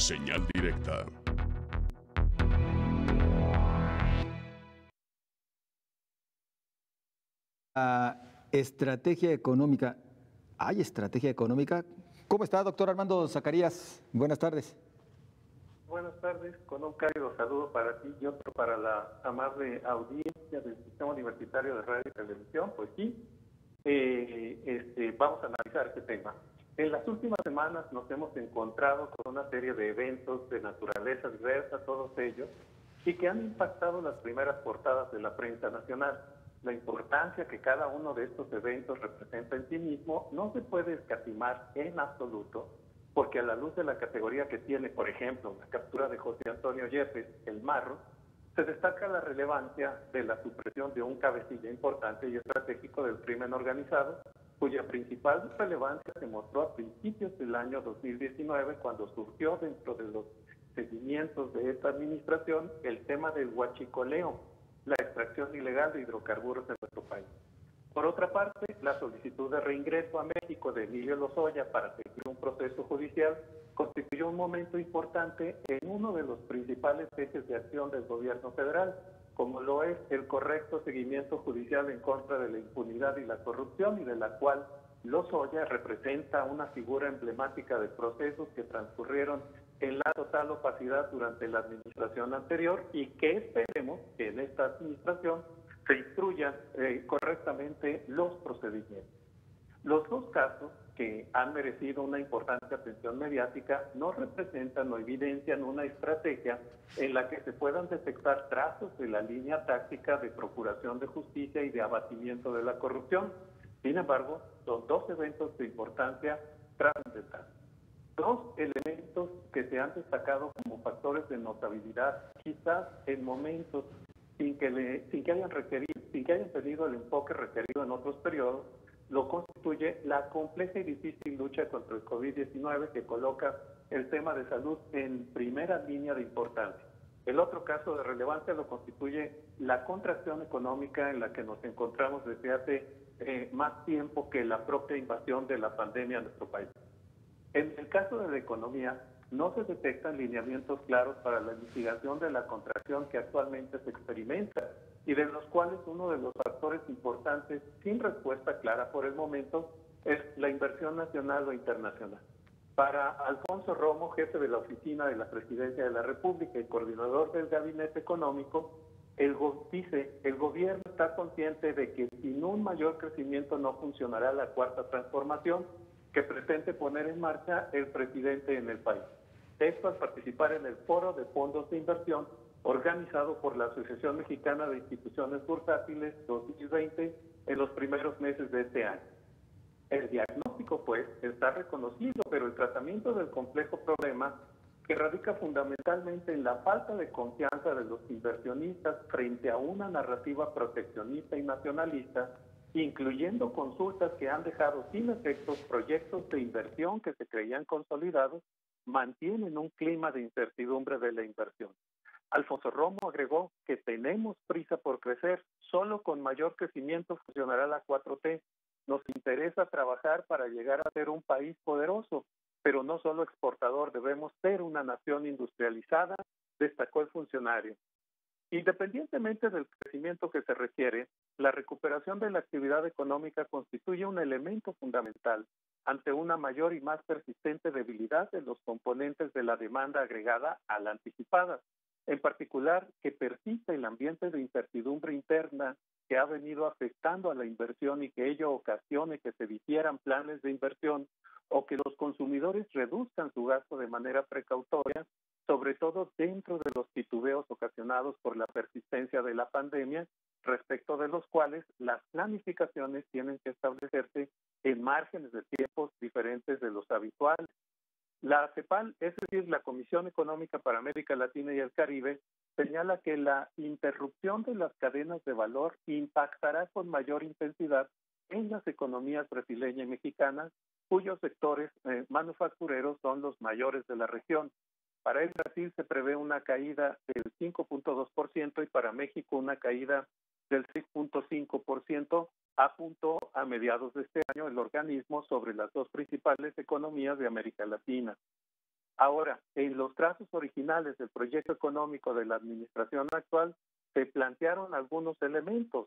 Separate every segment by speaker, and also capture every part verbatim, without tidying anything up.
Speaker 1: Señal directa.
Speaker 2: La estrategia económica. ¿Hay estrategia económica? ¿Cómo está, doctor Armando Zacarías? Buenas tardes.
Speaker 3: Buenas tardes, con un cálido saludo para ti y otro para la amable audiencia del Sistema Universitario de Radio y Televisión. Pues sí, eh, este, vamos a analizar este tema. En las últimas semanas nos hemos encontrado con una serie de eventos de naturaleza diversa, todos ellos, y que han impactado las primeras portadas de la prensa nacional. La importancia que cada uno de estos eventos representa en sí mismo no se puede escatimar en absoluto, porque a la luz de la categoría que tiene, por ejemplo, la captura de José Antonio Yepes, el Marro, se destaca la relevancia de la supresión de un cabecilla importante y estratégico del crimen organizado, cuya principal relevancia se mostró a principios del año dos mil diecinueve, cuando surgió dentro de los seguimientos de esta administración el tema del huachicoleo, la extracción ilegal de hidrocarburos en nuestro país. Por otra parte, la solicitud de reingreso a México de Emilio Lozoya para seguir un proceso judicial constituyó un momento importante en uno de los principales ejes de acción del gobierno federal, como lo es el correcto seguimiento judicial en contra de la impunidad y la corrupción, y de la cual Lozoya representa una figura emblemática de procesos que transcurrieron en la total opacidad durante la administración anterior y que esperemos que en esta administración se instruyan eh, correctamente los procedimientos. Los dos casos que han merecido una importante atención mediática no representan o evidencian una estrategia en la que se puedan detectar trazos de la línea táctica de procuración de justicia y de abatimiento de la corrupción. Sin embargo, son dos eventos de importancia trascendental. Dos elementos que se han destacado como factores de notabilidad, quizás en momentos sin que, le, sin que hayan requerido, sin que hayan tenido el enfoque requerido en otros periodos, lo constituye la compleja y difícil lucha contra el COVID diecinueve, que coloca el tema de salud en primera línea de importancia. El otro caso de relevancia lo constituye la contracción económica en la que nos encontramos desde hace eh, más tiempo que la propia invasión de la pandemia a nuestro país. En el caso de la economía, no se detectan lineamientos claros para la mitigación de la contracción que actualmente se experimenta y de los cuales uno de los factores importantes sin respuesta clara por el momento es la inversión nacional o internacional. Para Alfonso Romo, jefe de la oficina de la Presidencia de la República y coordinador del Gabinete Económico, el go- dice, el gobierno está consciente de que sin un mayor crecimiento no funcionará la cuarta transformación que pretende poner en marcha el presidente en el país. Esto al participar en el Foro de Fondos de Inversión organizado por la Asociación Mexicana de Instituciones Bursátiles dos mil veinte en los primeros meses de este año. El diagnóstico, pues, está reconocido, pero el tratamiento del complejo problema, que radica fundamentalmente en la falta de confianza de los inversionistas frente a una narrativa proteccionista y nacionalista, incluyendo consultas que han dejado sin efectos proyectos de inversión que se creían consolidados, mantienen un clima de incertidumbre de la inversión. Alfonso Romo agregó que tenemos prisa por crecer, solo con mayor crecimiento funcionará la cuatro T. Nos interesa trabajar para llegar a ser un país poderoso, pero no solo exportador, debemos ser una nación industrializada, destacó el funcionario. Independientemente del crecimiento que se requiere, la recuperación de la actividad económica constituye un elemento fundamental ante una mayor y más persistente debilidad de los componentes de la demanda agregada a la anticipada. En particular, que persiste el ambiente de incertidumbre interna que ha venido afectando a la inversión y que ello ocasione que se difieran planes de inversión o que los consumidores reduzcan su gasto de manera precautoria, sobre todo dentro de los titubeos ocasionados por la persistencia de la pandemia, respecto de los cuales las planificaciones tienen que establecerse en márgenes de tiempos diferentes de los habituales. La CEPAL, es decir, la Comisión Económica para América Latina y el Caribe, señala que la interrupción de las cadenas de valor impactará con mayor intensidad en las economías brasileña y mexicana, cuyos sectores eh, manufactureros son los mayores de la región. Para el Brasil se prevé una caída del cinco punto dos por ciento y para México una caída del seis punto cinco por ciento, apuntó a mediados de este año el organismo sobre las dos principales economías de América Latina. Ahora, en los trazos originales del proyecto económico de la administración actual se plantearon algunos elementos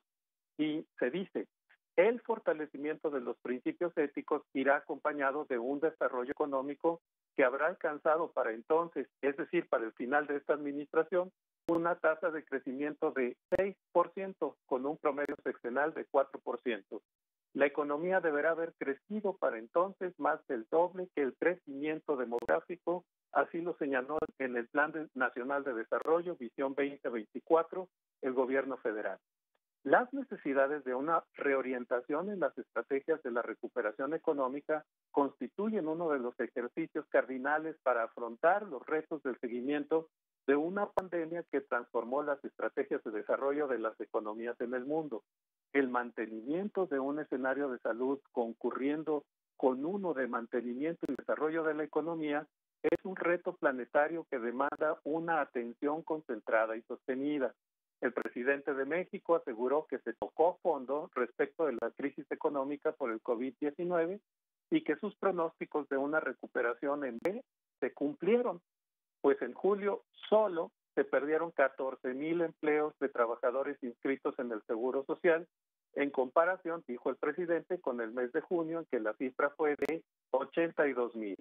Speaker 3: y se dice, el fortalecimiento de los principios éticos irá acompañado de un desarrollo económico que habrá alcanzado para entonces, es decir, para el final de esta administración, una tasa de crecimiento de seis por ciento con un promedio sexenal de cuatro por ciento. La economía deberá haber crecido para entonces más del doble que el crecimiento demográfico, así lo señaló en el Plan Nacional de Desarrollo, Visión veinte veinticuatro, el gobierno federal. Las necesidades de una reorientación en las estrategias de la recuperación económica constituyen uno de los ejercicios cardinales para afrontar los retos del seguimiento de una pandemia que transformó las estrategias de desarrollo de las economías en el mundo. El mantenimiento de un escenario de salud concurriendo con uno de mantenimiento y desarrollo de la economía es un reto planetario que demanda una atención concentrada y sostenida. El presidente de México aseguró que se tocó fondo respecto de la crisis económica por el COVID diecinueve y que sus pronósticos de una recuperación en B se cumplieron, pues en julio solo se perdieron catorce mil empleos de trabajadores inscritos en el Seguro Social, en comparación, dijo el presidente, con el mes de junio, en que la cifra fue de ochenta y dos mil.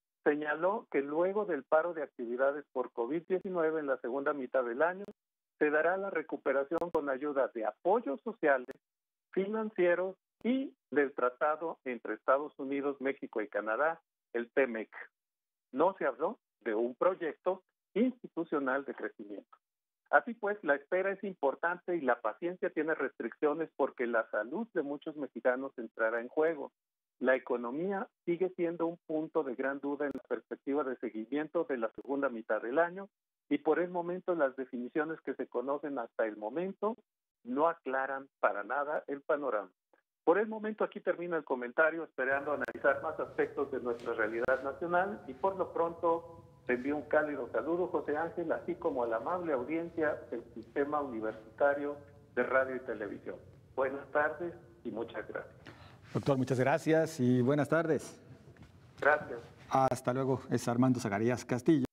Speaker 3: Señaló que luego del paro de actividades por COVID diecinueve en la segunda mitad del año, se dará la recuperación con ayuda de apoyos sociales, financieros y del tratado entre Estados Unidos, México y Canadá, el T M E C. No se habló de un proyecto institucional de crecimiento. Así pues, la espera es importante y la paciencia tiene restricciones porque la salud de muchos mexicanos entrará en juego. La economía sigue siendo un punto de gran duda en la perspectiva de seguimiento de la segunda mitad del año y por el momento las definiciones que se conocen hasta el momento no aclaran para nada el panorama. Por el momento aquí termina el comentario, esperando analizar más aspectos de nuestra realidad nacional y por lo pronto te envío un cálido saludo, José Ángel, así como a la amable audiencia del Sistema Universitario de Radio y Televisión. Buenas tardes y muchas gracias.
Speaker 2: Doctor, muchas gracias y buenas tardes.
Speaker 3: Gracias.
Speaker 2: Hasta luego. Es Armando Zacarías Castillo,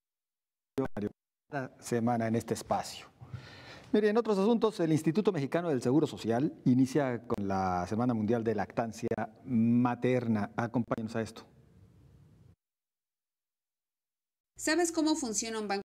Speaker 2: cada semana en este espacio. Mire, en otros asuntos, el Instituto Mexicano del Seguro Social inicia con la Semana Mundial de Lactancia Materna. Acompáñenos a esto.
Speaker 1: ¿Sabes cómo funciona un banco